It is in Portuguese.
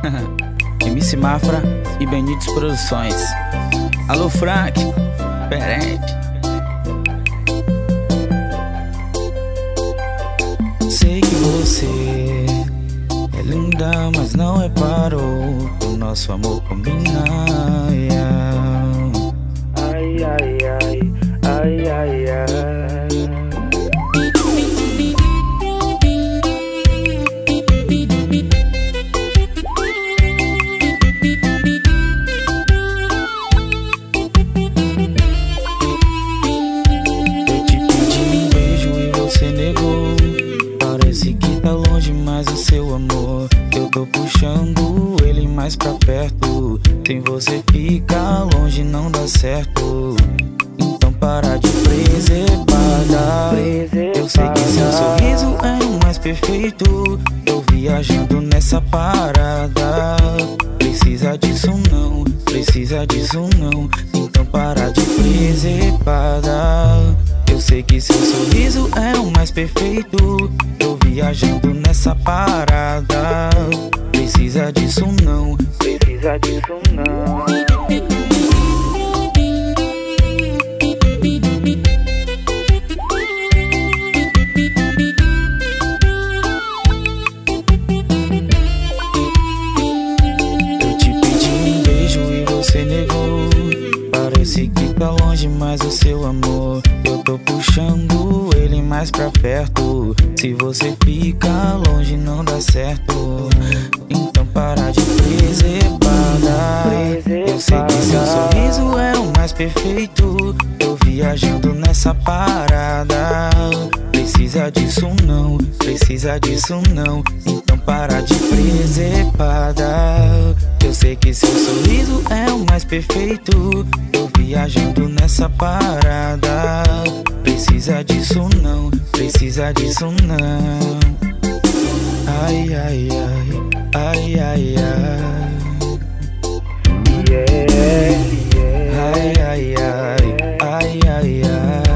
MC Mafra e Benitos Produções. Alô Frank, Perente. Sei que você é linda, mas não reparou o nosso amor combina. Ai, ai, ai, ai, ai, ai. Parece que tá longe, mas o seu amor eu tô puxando ele mais pra perto. Sem você ficar longe não dá certo. Então para de preservar. Eu sei que seu sorriso é o mais perfeito. Tô viajando nessa parada. Precisa disso não, precisa disso não. Então para de preservar. Eu sei que seu sorriso é o mais perfeito. Tô viajando nessa parada. Precisa disso não, Precisa disso não. Eu te pedi um beijo e você negou. Parece que tá longe, mas o seu amor eu tô puxando ele mais pra perto. Se você fica longe não dá certo. Então para de preservar. Eu sei que seu sorriso é o mais perfeito. Tô viajando nessa parada. Precisa disso não, precisa disso não. Então para de preservar. Eu sei que seu sorriso é o mais perfeito. Tô viajando nessa parada. Precisa disso não, precisa disso não. Ai, ai, ai, ai, ai, ai. Yeah, yeah. Ai, ai, ai, ai, ai, ai.